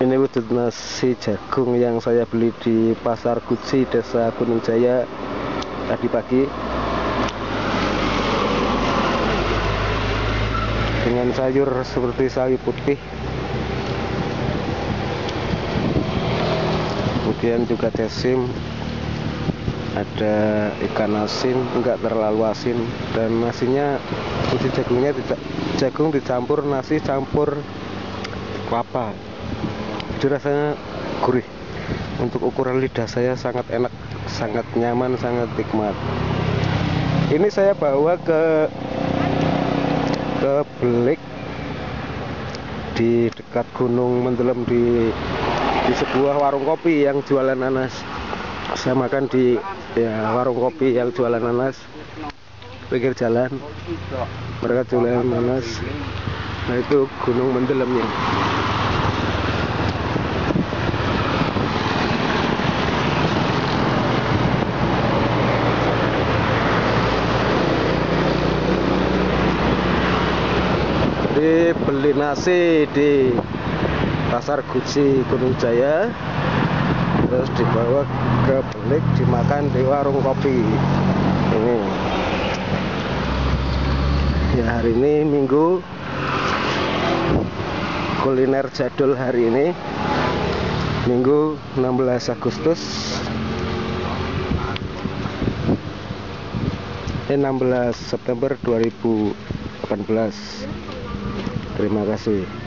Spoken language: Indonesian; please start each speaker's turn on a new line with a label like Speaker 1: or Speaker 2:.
Speaker 1: Ini wujud nasi jagung yang saya beli di Pasar Guci, Desa Gunung Jaya tadi pagi, dengan sayur seperti sayur putih, kemudian juga cesim, ada ikan asin, enggak terlalu asin, dan nasinya isi jagungnya jagung dicampur nasi campur kelapa. Jadi rasanya gurih. Untuk ukuran lidah saya sangat enak, sangat nyaman, sangat nikmat. Ini saya bawa ke Belik di dekat Gunung Mendelem, di sebuah warung kopi yang jualan nanas. Saya makan di warung kopi yang jualan nanas pinggir jalan. Mereka jualan nanas. Nah, itu Gunung Mendelemnya. Jadi beli nasi di Pasar Guci Gunung Jaya, terus dibawa ke Belik, dimakan di warung kopi ini. Ya, hari ini Minggu, kuliner jadul hari ini, Minggu 16 Agustus 16 September 2018. Terima kasih.